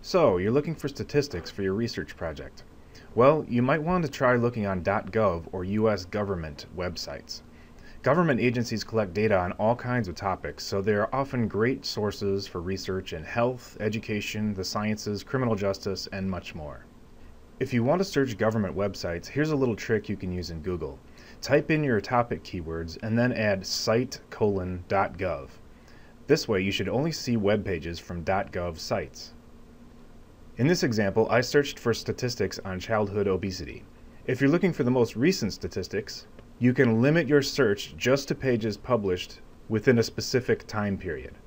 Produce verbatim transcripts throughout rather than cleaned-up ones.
So, you're looking for statistics for your research project. Well, you might want to try looking on .gov or U S government websites. Government agencies collect data on all kinds of topics, so they are often great sources for research in health, education, the sciences, criminal justice, and much more. If you want to search government websites, here's a little trick you can use in Google. Type in your topic keywords and then add cite colon .gov. This way you should only see web pages from .gov sites. In this example, I searched for statistics on childhood obesity. If you're looking for the most recent statistics, you can limit your search just to pages published within a specific time period.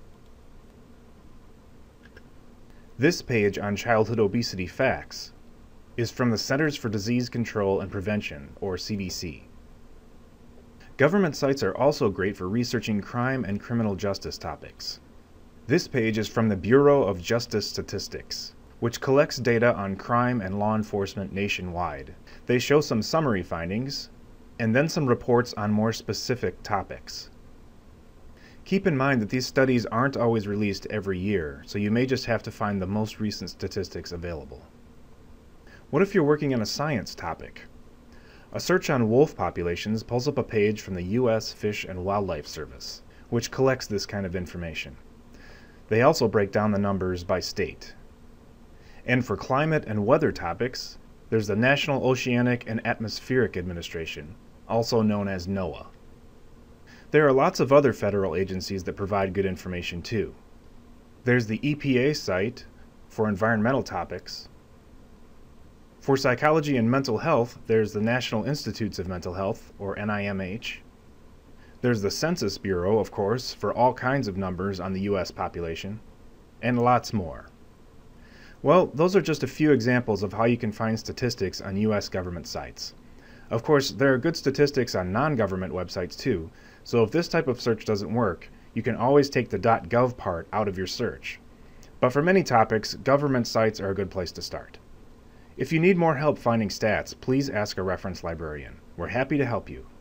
This page on childhood obesity facts is from the Centers for Disease Control and Prevention, or C D C. Government sites are also great for researching crime and criminal justice topics. This page is from the Bureau of Justice Statistics, which collects data on crime and law enforcement nationwide. They show some summary findings, and then some reports on more specific topics. Keep in mind that these studies aren't always released every year, so you may just have to find the most recent statistics available. What if you're working on a science topic? A search on wolf populations pulls up a page from the U S Fish and Wildlife Service, which collects this kind of information. They also break down the numbers by state. And for climate and weather topics, there's the National Oceanic and Atmospheric Administration, also known as NOAA. There are lots of other federal agencies that provide good information too. There's the E P A site for environmental topics. For psychology and mental health, there's the National Institutes of Mental Health, or N I M H. There's the Census Bureau, of course, for all kinds of numbers on the U S population, and lots more. Well, those are just a few examples of how you can find statistics on U S government sites. Of course, there are good statistics on non-government websites too, so if this type of search doesn't work, you can always take the .gov part out of your search. But for many topics, government sites are a good place to start. If you need more help finding stats, please ask a reference librarian. We're happy to help you.